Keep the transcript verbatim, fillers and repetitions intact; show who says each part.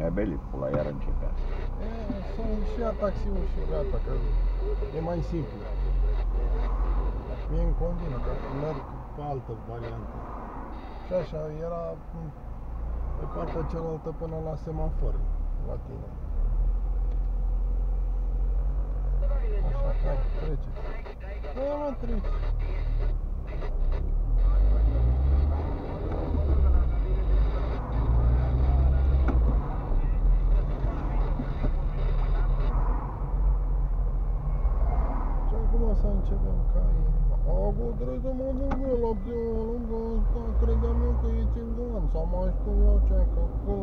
Speaker 1: Mi-a belit pula, iar începea.
Speaker 2: E, sunt și ia taxiul și gata, că e mai simplu. Mie îmi convine, că merg pe altă variantă. Și așa, era pe partea cealaltă până la semafor, la tine. Așa, hai, trece. Da, mă, trece. Și acum să începem ca inima. Acum trebuie să mă duc eu la psiholog, ăsta credeam eu că e țingan, sau mai știu eu ce, că